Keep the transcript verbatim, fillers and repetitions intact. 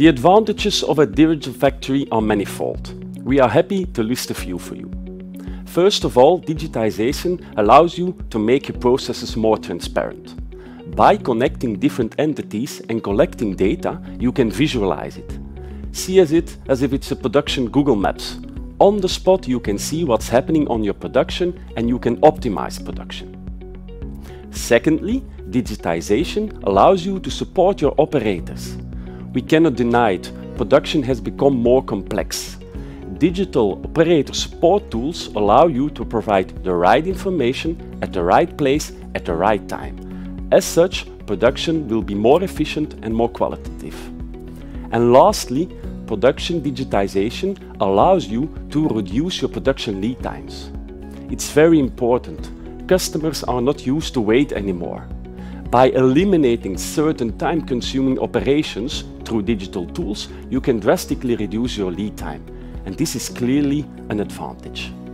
The advantages of a digital factory are manifold. We are happy to list a few for you. First of all, digitization allows you to make your processes more transparent. By connecting different entities and collecting data, you can visualize it. See it as if it's a production Google Maps. On the spot, you can see what's happening on your production and you can optimize production. Secondly, digitization allows you to support your operators. We cannot deny it, production has become more complex. Digital operator support tools allow you to provide the right information at the right place at the right time. As such, production will be more efficient and more qualitative. And lastly, production digitization allows you to reduce your production lead times. It's very important. Customers are not used to wait anymore. By eliminating certain time-consuming operations through digital tools, you can drastically reduce your lead time. And this is clearly an advantage.